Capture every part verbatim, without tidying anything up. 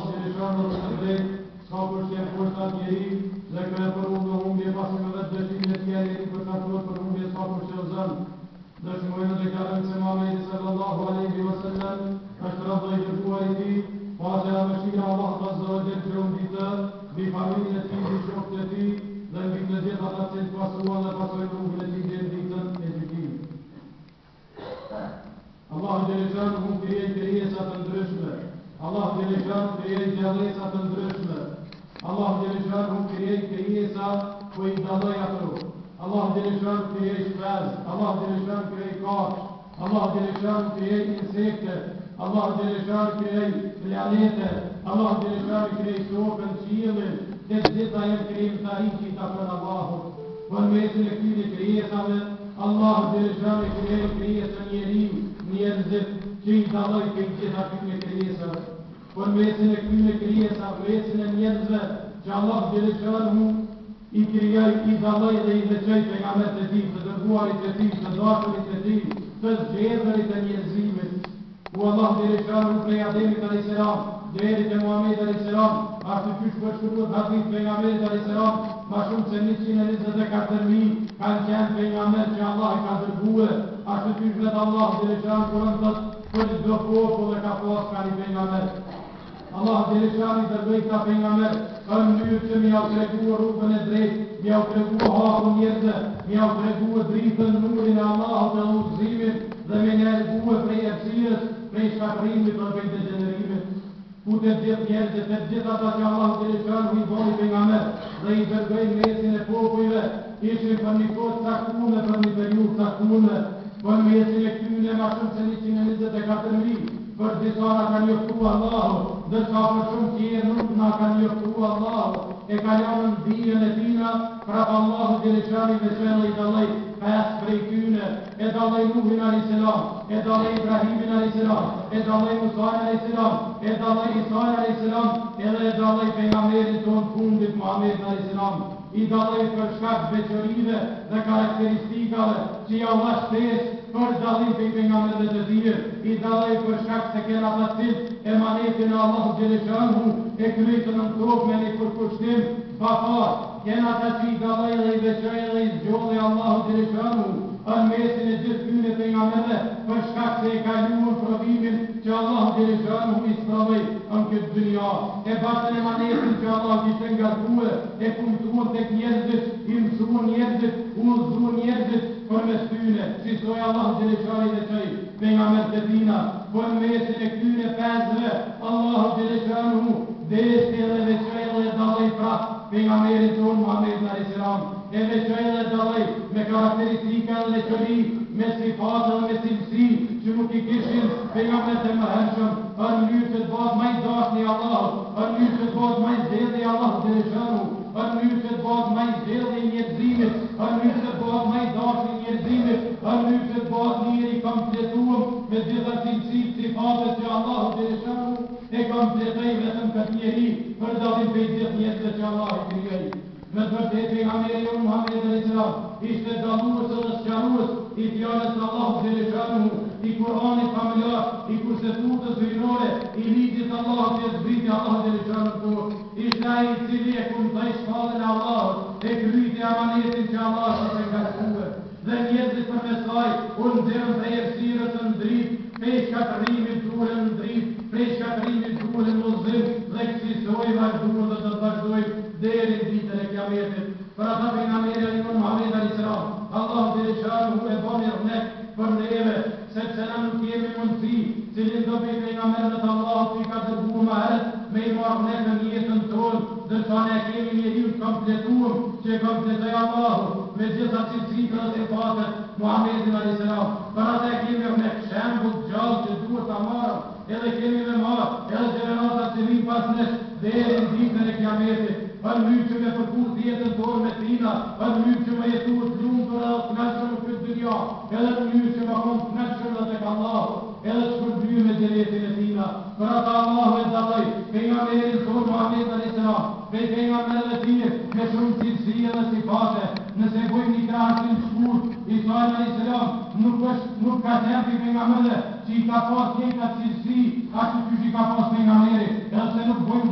Gjeleshanu të të drejt, s'ka përshem kushtat njeri, dhe kërë për unë dhe humbje pasim edhe të dëshim në tjeri për kaktuar për humbje s'ka përshem zënë. Dëshmojnë dhe kërën se Muhamedi sallallahu alaihi wa sallam është rëdhë i dërguar i ti, paqja dhe mëshira Allah të zëvëgjel që unë ditë, bi familjen e ti, bi shokët e ti, dhe mbi të gjithë ata që të pasuan dhe pasojnë rrugën e ti deri ditën e gjykimit. Allahu Gjeleshanu mund krijoj krijesa të ndryshme. Allahu Gjeleshanu krijoj gjallësa të ndryshme. Allahu Gjeleshanu mund krijoj krijesa ku i dalloj ato. Allahu Gjeleshanu krijoj shpez. Allahu Gjeleshanu krijoj kafsh. Allahu Gjeleshanu krijoj insekte. Allahu Gjeleshanu krijoj planete. Allahu Gjeleshanu krijoj tokën, qiellin. Të gjitha janë krijimtari që i takon Allahut. Për mesin e këtyre krijesave, Allahu Gjeleshanu krijoi krijesën njeriu, njerëzit që i dalloi për gjitha këtyre krijesave. Për mesin e këtyre krijesave, mesin e njerëzve që Allahu Gjeleshanu i krijoi, i dalloi dhe i veçoi pejgamberët e tij, të dërguarit e tij, të dashurit e tij, të zgjedhurit e njerëzimit. Ku Allahu Gjeleshanu prej Ademit alayhis salam deri te Muhamedi alayhis salam, ashtu siç po shkruhet hadith pejgamberit alayhis salam, ma shumë se njëqind e njëzet e katër mijë kanë qenë pejgamber që Allah i ka dërguar, ashtu siç vetë Allah Gjeleshanu Kur'an thotë për çdo popull e ka pas ka një pejgamber. Allah Gjeleshanu i dërgoi këta pejgamber në mënyrë që mi au treguar rrugën e drejtë, mi au treguar hakun njerëzve, mi au treguar dritën, nurin e Allahut dhe udhëzimin dhe me larguar prej errësirës, prej shkatërimit dhe prej degenerimit. Ku të gjithë njerëzit, të gjithë ata që Allah Gjeleshanu i boni pejgamber dhe i dërgoi mesin e popujve, ishin për një kohë caktuar, për një periudhë caktuar, për mesin e këtyre ma shumë se njëqind e njëzet e katër mijë, për disa na ka njoftuar Allahu, dhe ka për shumë tjerë nuk na ka njoftuar Allahu, e ka lënë dijen e tina, prap Allahu Gjeleshanu i veçoi i dalloi pesë prej tyre, e dalloi Nuhin alayhis salam, e dalloi Ibrahimin alayhis salam, e dalloi Musa alayhis salam, e dalloi Isa alayhis salam, edhe e dalloi pejgamberin ton fundit Muhammed alayhis salam. I dalloi për shkak veçorive dhe karakteristikave që ja u shtes për dallim për pejgamberët e tij. I dalloi për shkak se kanë ata cilë emanetin e Allahu Gjeleshanu e kryetën në tokë me një përkushtim bafar. Kanë ata që i dalloi dhe i veçoi dhe i zgjodhi Allahu Gjeleshanu në mesin e gjithë këtyre pejgamberëve për shkak se e kaluan provimin që Allahu Gjeleshanu i sprovoi në këtë dynja. E bashkën emanetin që Allah kishte ngarkuar, e kumtuan tek njerëzit, i mësuan njerëzit, udhëzuan njerëzit përmes tyre, si thoi Allahu Gjeleshanu i veçoi pejgamberët e tina. Për mesin e këtyre pesëve, Allahu Gjeleshanu desti dhe veçoi dhe dalloi prap pejgamberin ton Muhammed alayhis salam, e veçoi dhe dalloi me karakteristika dhe veçori, me sifate dhe me cilësi që nuk i kishin pejgamberët e mëhershëm, në mënyrë që të bëhet më i dashur i Allahut, në mënyrë që të bëhet më i zgjedhur i Allahut Gjeleshanu, në mënyrë që të bëhet më i zgjedhur i njerëzimit, në mënyrë që të bëhet më i dashur i njerëzimit, në mënyrë që të bëhet njëri i kompletuar me gjitha cilësitë, sifatet që Allahu Gjeleshanu e kompletoi vetëm këtë njeri për dallim prej gjithë njerëzve që Allah i krijoi. Me të vërtetë pejgamberi jon Muhammed alayhis salam ishte dallues dhe sqarues i fjalës së Allahut Gjeleshanu, i Kur'anit familjar, i kushtetutës hyjnore, i ligjit të Allahut që zbriti Allahu Gjeleshanu këtu. Ishte ai i cili e kumtoi shkallën e Allahut, e kryti amanetin që Allah kishte ngarkuar. Dhe njerëzit përmes saj u nxjerrën prej errësirës në dritë, prej shkatërimit duhen në dritë, prej shkatërimit duhen në udhëzim, dhe kësaj vazhduan dhe do të vazhdojnë deri në ditën e Kiametit. Për ata pejgamberët e Muhamedit alayhis salam, Allahu Gjeleshanu e bën rahmet për neve, sepse na nuk kemi mundësi, cilin do bëj pejgamberët e Allahut që i ka dërguar më herët, me i marrë ne në jetën tonë, dhe sa ne kemi njeriu të kompletuar që e kompletoi Allahu me gjitha cilësitë dhe sifatet Muhamedit alayhis salam. Për ata kemi me shembull gjallë që duhet ta marrë, edhe kemi me marrë, edhe gjenerata që vinë pas nesh deri në ditën e Kiametit. Në mënyrë që me përput jetën tonë me tina, në mënyrë që me jetu të lumtur edhe të knaqshëm në këtë dynja, edhe në mënyrë që me konë të knaqshëm dhe tek Allahu, edhe të shpërblyer me xhenetin e tina. Për ata Allahu e dalloi pejgamberin tonë Muhammed alayhis salam, prej pejgamberëve të tij me shumë cilësi dhe sifate. Nëse bojmë një krahasim të shkurt, Isa alayhis salam nuk është nuk ka thënë pejgamberëve që i ka pas njëta cilësi ashtu siç i ka pas pejgamberi, edhe se nuk bojmë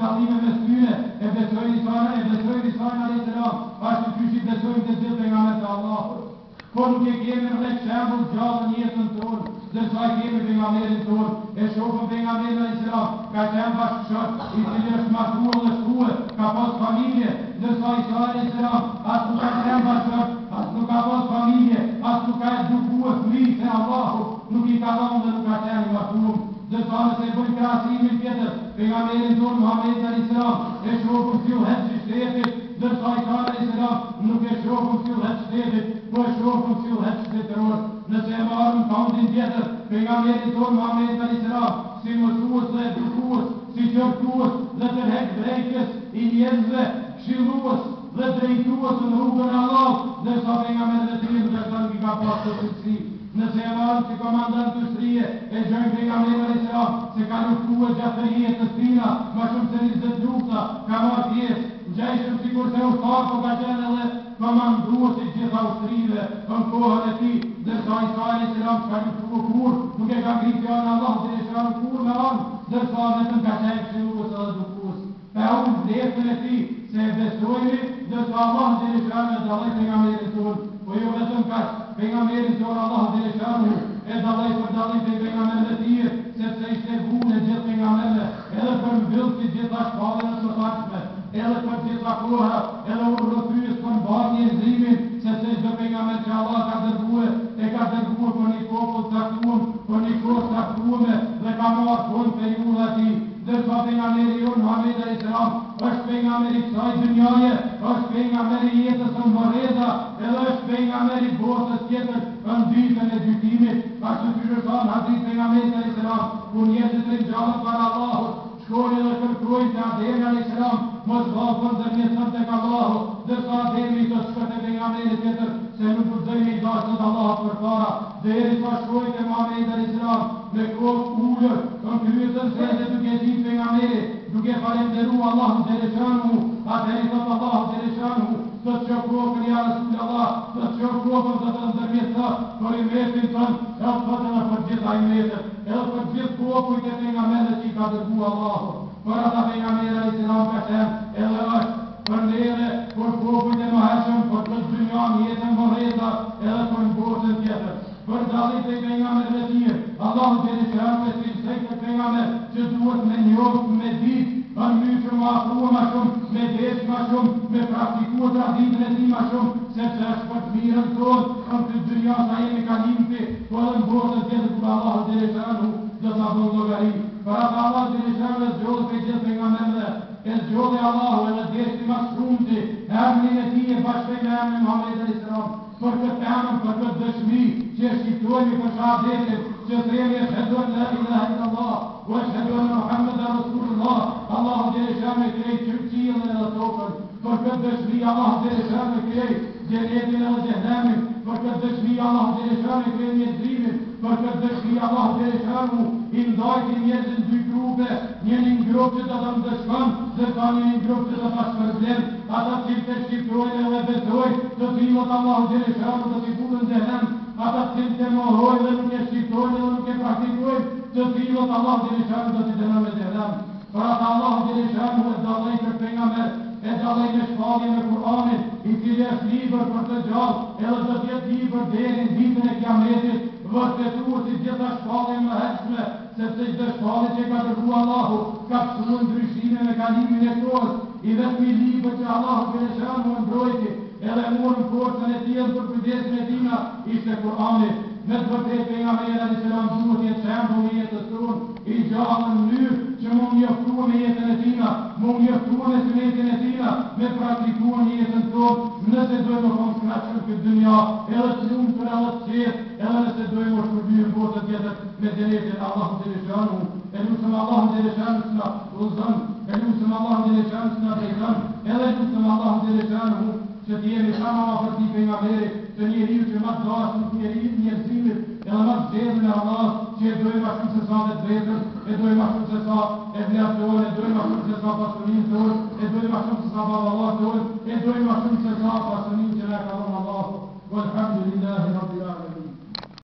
besojmë Isa'in alayhis salam, ashtu siç i besojmë të gjithë pejgamberët e Allahut. Po nuk e kemi rreth shembull gjallë në jetën tonë, dërsa kemi pejgamberin tonë, e shohim pejgamberin alayhis salam, ka qenë bashkëshort, i cili është martuar dhe shkuar, ka pas familje, dërsa Isa alayhis salam as nuk ka qenë bashkëshort, as nuk ka pas familje, as nuk ka edukuar fëmijë se Allahu nuk i ka dhënë dhe nuk ka qenë i martuar. Dërsa nëse bëjmë krahasimin tjetër, pejgamberin tonë Muhammed alayhis salam, e shohim si u hedh shtetit, dërsa Isa alayhis salam nuk e shohim si u hedh shtetit, po e shohim si u hedh shtetëror. Nëse e marrëm kaundin tjetër, pejgamberin tonë Muhammed alayhis salam, si mësues dhe edukues, si qortues dhe tërheqëdrejtës i njerëzve, këshillues dhe drejtues në rrugën e Allahut, dërsa pejgamberët e tjerë nuk kanë ka pasur cilësi. Nëse e marrëm si komandant ushtrie, e gjojmë pejgamberin alayhis salam, se ka luftuar gjatë jetës tina, më shumë se njëzet lufta, ka marrë pjesë, ngjajshëm sikur se ushtar, po ka qenë edhe komandues i gjitha ushtrive në kohën e tij, dërsa Isa alayhis salam ka luftuar kur, nuk e ka ngritur fjalën Allahu dhe shkruan kur me anë, dërsa vetëm ka qenë këshillues edhe edukues. Pa unë vlerën e tij se besojmë, dërsa Allah dhe shkruan e dalloi pejgamberin tonë, po jo vetëm kaq, pejgamberin tonë Allah dhe shkruan e dalloi për dallim të pejgamberëve të tjerë, sepse ishte vunë e gjithë pejgamberëve, edhe për mbyllje gjitha shkallën e mëparshme, edhe për gjitha kohra, edhe urrëfyes për mbartje e nxrimin, sepse çdo pejgamber që Allah ka dërguar, e ka dërguar për një popull të caktuar, për një kohë të caktuar dhe ka marrë punë periudha e tij. Dërsa pejgamberi jon Muhammed alayhis salam është pejgamberi i kësaj dynjaje, është pejgamberi i jetës së mbërreza, edhe është pejgamberi i botës tjetër në ditën e gjykimit. Ashtu siç është thënë hadith pejgamberit alayhis salam, kur njerëzit ringjallën para Allahut, shkojnë dhe kërkojnë te Ademi alayhis salam, mos vallfën ndërmjetën tek Allahu, dërsa Ademi do të shkojë te pejgamberi tjetër, se nuk guxojnë i dashur të Allahut përpara, deri sa shkojnë te Muhammed alayhis salam, me kokë ulur, në kryetën se dhe duke qenë pejgamberi, duke falendëruar Allahun xheleshanu, atëherë thot Allahu xheleshanu, do të shoh kokën ja Rasulullah, do të shoh kokën do të ndërmjetësa për imetin tonë, edhe fatën për gjitha imetet, edhe për gjithë popujt e pejgamberëve që i ka dërguar Allahu. Për ata pejgamberë alayhis salam ka qenë edhe është për neve, për popujt e mëhershëm, për të dynjan jetën mbërreza, edhe për botën tjetër. Për dallit e pejgamberëve të tjerë, Allahu xheleshanu e cilësoi të pejgamber që duhet me njohë, me ditë, në mënyrë që më afruar më shumë, me desh më shumë, me praktikuar traditën e tij më shumë, sepse është për të mirën tonë, në këtë dynja sa jemi kalimti, po edhe në botën tjetër kur Allahu xheleshanu do ta bëjë llogari. Për ata Allahu xheleshanu e zgjodhi për gjithë pejgamberëve, e zgjodhi Allahu edhe deshti më shumti, emrin e tij e bashkë me emrin Muhammed alayhis salam, për këtë emër, për këtë dëshmi që e shqiptojmë për shahadetin, që themi ashhadu an la ilaha illallah wa ashhadu anna Muhammadan rasulullah. Allahu xheleshanu e krejt qiellin edhe tokën, për këtë dëshmi Allahu xheleshanu e krejt xhenetin edhe xhehenemin, për këtë dëshmi Allahu xheleshanu e krejt njerëzimin, për këtë dëshmi Allahu xheleshanu i ndajti njerëzit në dy grupe, njëri në grupë që do të ndëshkon, dhe tani një grupë që do ta shpërblen, ata që të shqiptojnë edhe besojnë, të cilët Allahu xheleshanu do t'i funë në xhehenem, ata që të mohojnë dhe nuk e shqiptojnë dhe nuk e praktikojnë, të cilët Allahu xheleshanu do t'i dënojnë në xhehenem. Për ata Allahu xheleshanu e dalloi për pejgamber, e dalloi me shpallje me Kur'anin, i cili është libër për të gjallë, edhe do të jetë libër deri në ditën e Kiametit, vërtetuar si gjitha shpallje më hershme, sepse çdo shpallje që ka dërguar Allahu ka pësuar ndryshime me kalimin e kohës, i vetmi libër që Allahu xheleshanu e mbrojti, edhe morën forcën e tij për kujdesin e tina, ishte Kur'ani. Me të vërtetë pejgamberi alayhis salam duhet të jetë shembull i jetës tonë, i gjallë në mënyrë që mund njoftuar me jetën e tina, mund njoftuar me sunetin e tina, me praktikuar në jetën tonë, nëse dojmë të komë knaqër këtë dynja, edhe të lumë për edhe të qetë, edhe nëse dojmë është përbyrë në botën tjetër me xhenetin Allahu xheleshanu. E lusëm Allahu xheleshanu s'na udhëzon, e lusëm Allahu xheleshanu s'na drejton, edhe lusëm Allahu xheleshanu që të jemi sa më afër tij pejgamberi, të njeriu që më të dashur të njeriu njerëzimit, edhe më të zgjedhur në Allah, që e dojmë ashtu se sa të drejtën, e dojmë ashtu se sa e vlerëtojnë, e dojmë ashtu se sa pasurinë tonë, e dojmë ashtu se sa baballat tonë, e dojmë ashtu se sa pasurinë që na ka dhënë Allahu. Walhamdulillahi rabbil alamin.